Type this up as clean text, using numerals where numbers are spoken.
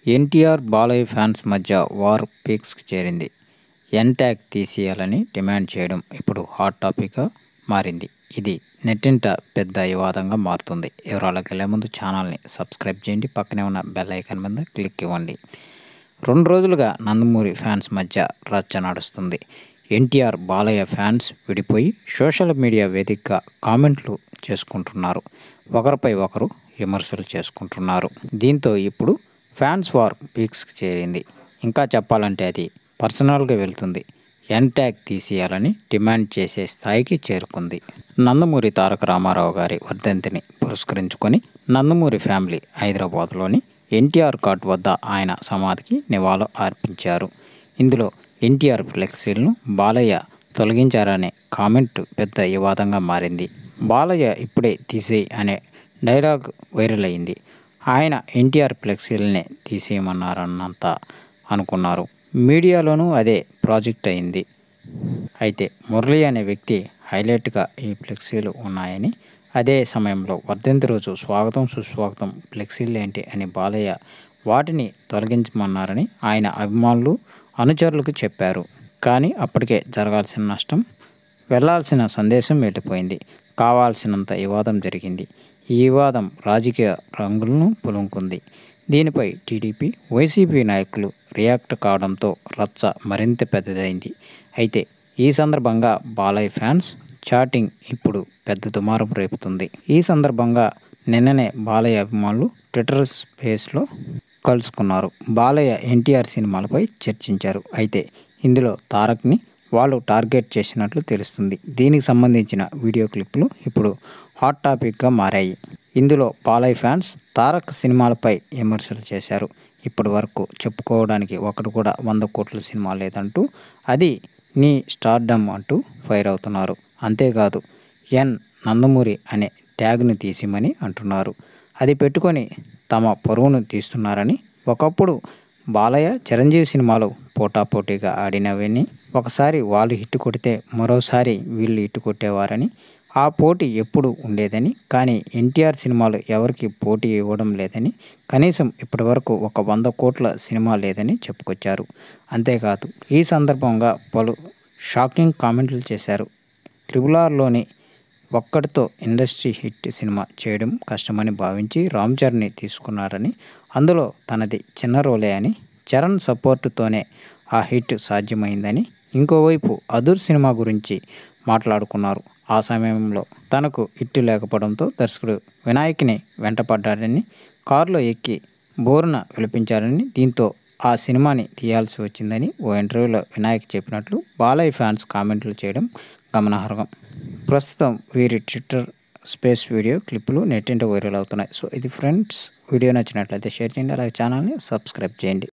NTR, Balayya fans మధ్య war పీక్స్‌కి చేరింది. ట్యాగ్ తీసేయాలని డిమాండ్ చేయడం ఇప్పుడు హాట్ టాపిక్‌గా మారింది. ఇది నెట్టింట పెద్ద వివాదంగా మారుతుంది. వివరాలకెళ్లే ముందు ఛానల్‌ని సబ్స్క్రైబ్ చేయండి. పక్కనే ఉన్న బెల్ ఐకాన్ మీద క్లిక్ ఇవ్వండి. 2 రోజులుగా నందమూరి ఫ్యాన్స్ మధ్య రచ్చ నడుస్తుంది. ఎన్టీఆర్, బాలయ్య ఫ్యాన్స్ విడిపోయి సోషల్ మీడియా వేదికగా కామెంట్లు చేసుకుంటున్నారు. ఒకరిపై ఒకరు విమర్శలు చేసుకుంటున్నారు. దీంతో ఇప్పుడు ఫ్యాన్స్ వార్ పీక్స్‌కి చేరింది. ఇంకా చెప్పాలంటే అది పర్సనల్‌గా వెళ్తుంది. ట్యాగ్ తీసేయాలని డిమాండ్ చేసే స్థాయికి చేరుకుంది. నందమూరి తారక రామారావు గారి వర్ధంతిని పురస్కరించుకొని నందమూరి ఫ్యామిలీ హైదరాబాద్లోని ఎన్టీఆర్ ఘాట్ వద్ద ఆయన సమాధికి నివాళులు అర్పించారు. ఇందులో ఎన్టీఆర్ ఫ్లెక్సీలను బాలయ్య తొలగించారనే కామెంట్ పెద్ద వివాదంగా మారింది. బాలయ్య ఇప్పుడే తీసేయ్ అనే డైలాగ్ వైరల్ అయింది. ఆయన ఎన్టీఆర్ ఫ్లెక్సీలనే తీసేయమన్నారన్నంతా అనుకున్నారు. మీడియాలోనూ అదే ప్రాజెక్ట్ అయింది. అయితే మురళి అనే వ్యక్తి హైలైట్గా ఈ ఫ్లెక్సీలు ఉన్నాయని, అదే సమయంలో వర్ధంతి రోజు స్వాగతం సుస్వాగతం ఫ్లెక్సీలేంటి అని బాలయ్య వాటిని తొలగించమన్నారని ఆయన అభిమానులు, అనుచరులకు చెప్పారు. కానీ అప్పటికే జరగాల్సిన నష్టం, వెళ్లాల్సిన సందేశం వెళ్ళిపోయింది. కావాల్సినంత వివాదం జరిగింది. ఈ వివాదం రాజకీయ రంగులను పులుముకుంది. దీనిపై టీడీపీ, వైసీపీ నాయకులు రియాక్ట్ కావడంతో రచ్చ మరింత పెద్దదైంది. అయితే ఈ సందర్భంగా బాలయ్య ఫ్యాన్స్ చాటింగ్ ఇప్పుడు పెద్ద దుమారం రేపుతుంది. ఈ సందర్భంగా నిన్ననే బాలయ్య అభిమానులు ట్విట్టర్ స్పేస్లో కలుసుకున్నారు. బాలయ్య ఎన్టీఆర్ సినిమాలపై చర్చించారు. అయితే ఇందులో తారక్ని వాళ్ళు టార్గెట్ చేసినట్లు తెలుస్తుంది. దీనికి సంబంధించిన వీడియో క్లిప్పులు ఇప్పుడు హాట్ టాపిక్గా మారాయి. ఇందులో బాలయ్య ఫ్యాన్స్ తారక్ సినిమాలపై విమర్శలు చేశారు. ఇప్పటి వరకు చెప్పుకోవడానికి ఒకటి కూడా 100 కోట్ల సినిమా లేదంటూ, అది నీ స్టార్డమ్ అంటూ ఫైర్ అవుతున్నారు. అంతేకాదు నందమూరి అనే ట్యాగ్ను తీసిమని అంటున్నారు. అది పెట్టుకొని తమ పరువును తీస్తున్నారని, ఒకప్పుడు బాలయ్య, చిరంజీవి సినిమాలు పోటాపోటీగా ఆడినవని, ఒకసారి వాళ్ళు హిట్ కొడితే మరోసారి వీళ్ళు హిట్ కొట్టేవారని, ఆ పోటీ ఎప్పుడు ఉండేదని, కానీ ఎన్టీఆర్ సినిమాలు ఎవరికి పోటీ ఇవ్వడం లేదని, కనీసం ఇప్పటివరకు ఒక 100 కోట్ల సినిమా లేదని చెప్పుకొచ్చారు. అంతేకాదు ఈ సందర్భంగా పలు షాకింగ్ కామెంట్లు చేశారు. RRRలోని ఒక్కడితో ఇండస్ట్రీ హిట్ సినిమా చేయడం కష్టమని భావించి రామ్ చరణ్ని తీసుకున్నారని, అందులో తనది చిన్న రోలే అని, చరణ్ సపోర్టుతోనే ఆ హిట్ సాధ్యమైందని, ఇంకోవైపు అదుర్ సినిమా గురించి మాట్లాడుకున్నారు. ఆ సమయంలో తనకు హిట్ లేకపోవడంతో దర్శకుడు వినాయక్ని వెంటపడ్డారని, కారులో ఎక్కి బోరున విలపించారని, దీంతో ఆ సినిమాని తీయాల్సి వచ్చిందని ఓ ఇంటర్వ్యూలో వినాయక్ చెప్పినట్లు బాలయ్య ఫ్యాన్స్ కామెంట్లు చేయడం గమనార్హం. ప్రస్తుతం వీరి ట్విట్టర్ స్పేస్ వీడియో క్లిప్పులు నెట్టింట వైరల్ అవుతున్నాయి. సో ఇది ఫ్రెండ్స్, వీడియో నచ్చినట్లయితే షేర్ చేయండి. అలాగే ఛానల్ని సబ్స్క్రైబ్ చేయండి.